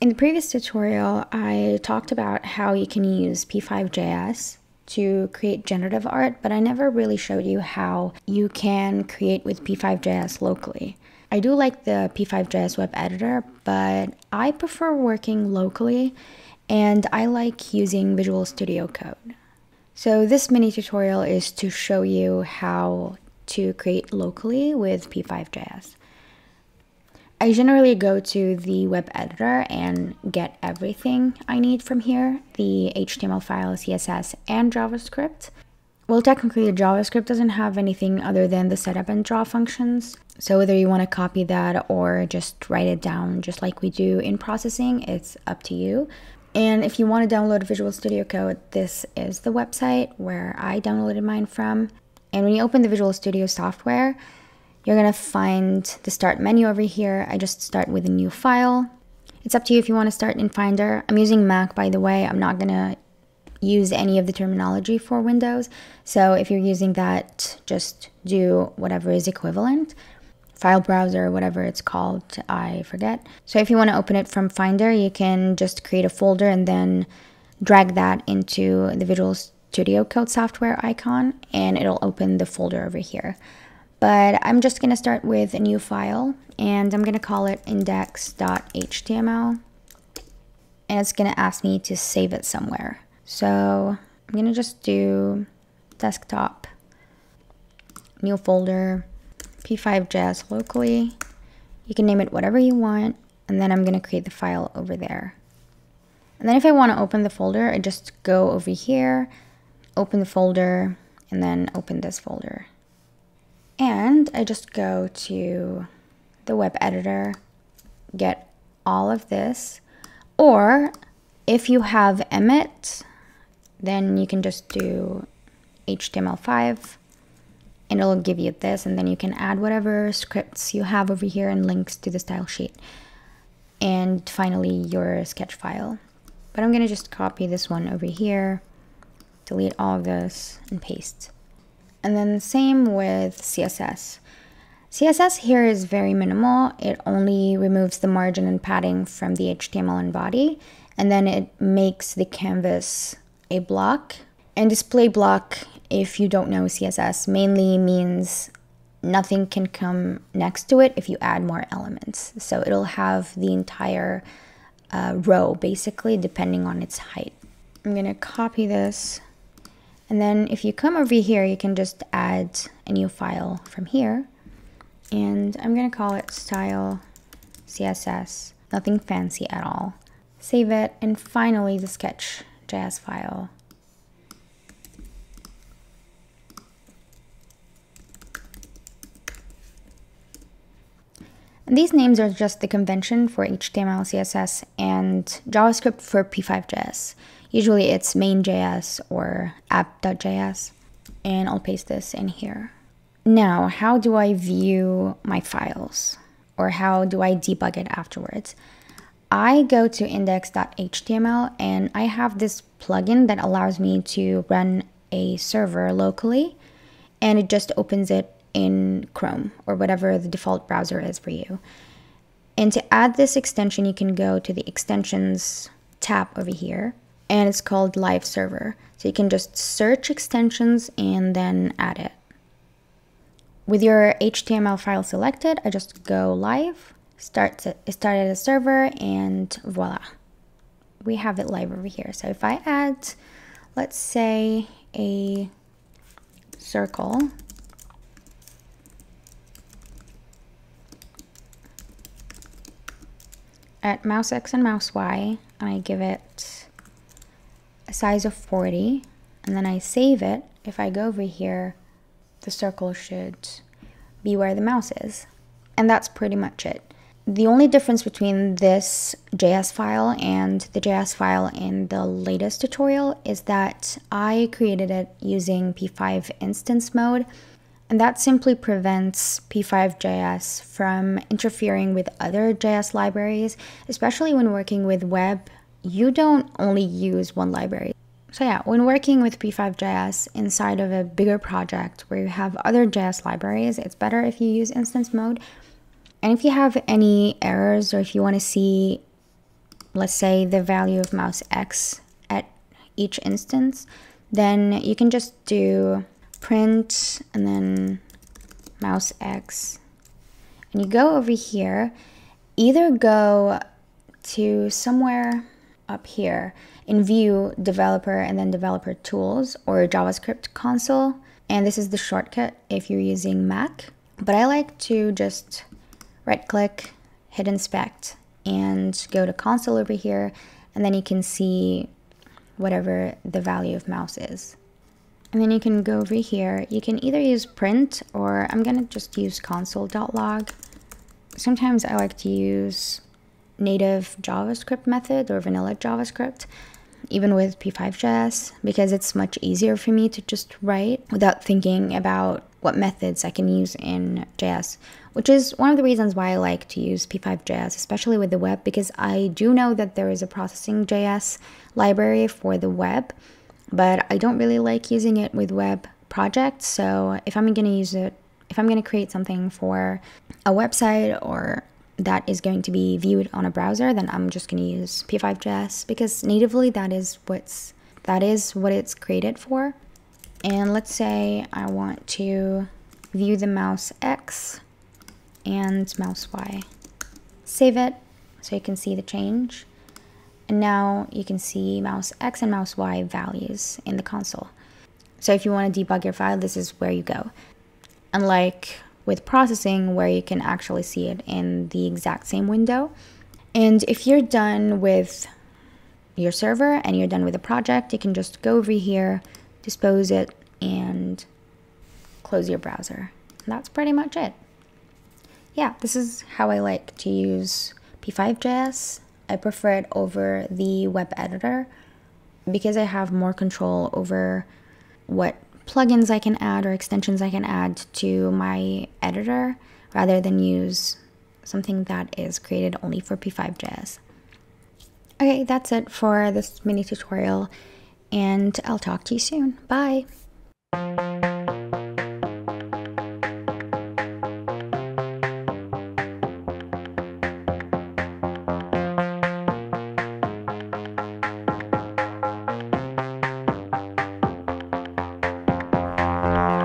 In the previous tutorial, I talked about how you can use p5js to create generative art, but I never really showed you how you can create with p5js locally. I do like the p5js web editor, but I prefer working locally and I like using Visual Studio Code. So this mini tutorial is to show you how to create locally with p5js. I generally go to the web editor and get everything I need from here, the HTML file, CSS, and JavaScript. Well, technically, the JavaScript doesn't have anything other than the setup and draw functions. So whether you want to copy that or just write it down just like we do in processing, it's up to you. And if you want to download Visual Studio Code, this is the website where I downloaded mine from. And when you open the Visual Studio software, you're going to find the start menu over here. I just start with a new file. It's up to you if you want to start in Finder. I'm using Mac, by the way. I'm not going to use any of the terminology for Windows. So if you're using that, just do whatever is equivalent. File browser, whatever it's called, I forget. So if you want to open it from Finder, you can just create a folder and then drag that into the Visual Studio Code software icon, and it'll open the folder over here. But I'm just going to start with a new file, and I'm going to call it index.html, and it's going to ask me to save it somewhere. So I'm going to just do desktop, new folder, p5js locally. You can name it whatever you want, and then I'm going to create the file over there. And then if I want to open the folder, I just go over here, open the folder, and then open this folder. And I just go to the web editor, get all of this, or if you have Emmet, then you can just do HTML5 and it'll give you this, and then you can add whatever scripts you have over here and links to the style sheet. And finally your sketch file. But I'm gonna just copy this one over here, delete all of this and paste. And then same with CSS. CSS here is very minimal. It only removes the margin and padding from the HTML and body, and then it makes the canvas a block. And display block, if you don't know CSS, mainly means nothing can come next to it if you add more elements. So it'll have the entire row, basically, depending on its height. I'm gonna copy this. And then if you come over here, you can just add a new file from here. And I'm going to call it style CSS. Nothing fancy at all. Save it. And finally, the sketch.js file. And these names are just the convention for HTML, CSS, and JavaScript for p5js. Usually it's main.js or app.js, and I'll paste this in here. Now, how do I view my files, or how do I debug it afterwards? I go to index.html, and I have this plugin that allows me to run a server locally, and it just opens it in Chrome or whatever the default browser is for you. And to add this extension, you can go to the extensions tab over here, and it's called live server. So you can just search extensions and then add it. With your HTML file selected, I just go live, start as a server, and voila. We have it live over here. So if I add, let's say, a circle, at mouse X and mouse Y, and I give it a size of 40, and then I save it. If I go over here, the circle should be where the mouse is. And that's pretty much it. The only difference between this JS file and the JS file in the latest tutorial is that I created it using p5 instance mode, and that simply prevents p5js from interfering with other JS libraries, especially when working with web. You don't only use one library. So yeah, when working with p5js inside of a bigger project where you have other JS libraries, it's better if you use instance mode. And if you have any errors, or if you want to see let's say the value of mouse X at each instance, then you can just do print and then mouse X. And you go over here, either go to somewhere up here in view developer and then developer tools or JavaScript console. And this is the shortcut if you're using Mac. But I like to just right click, hit inspect, and go to console over here. And then you can see whatever the value of mouse is. And then you can go over here. You can either use print or I'm gonna just use console.log. Sometimes I like to use native JavaScript method or vanilla JavaScript, even with p5js, because it's much easier for me to just write without thinking about what methods I can use in JS, which is one of the reasons why I like to use p5js, especially with the web, because I do know that there is a processing JS library for the web, but I don't really like using it with web projects. So if I'm going to use it, if I'm going to create something for a website or that is going to be viewed on a browser, then I'm just going to use p5js because natively that is what it's created for. And let's say I want to view the mouse X and mouse Y. Save it so you can see the change. And now you can see mouse X and mouse Y values in the console. So if you want to debug your file, this is where you go. Unlike with processing, where you can actually see it in the exact same window. And if you're done with your server and you're done with the project, you can just go over here, dispose it, and close your browser. And that's pretty much it. Yeah, this is how I like to use p5js. I prefer it over the web editor because I have more control over what plugins I can add or extensions I can add to my editor rather than use something that is created only for p5js. Okay, that's it for this mini tutorial, and I'll talk to you soon. Bye!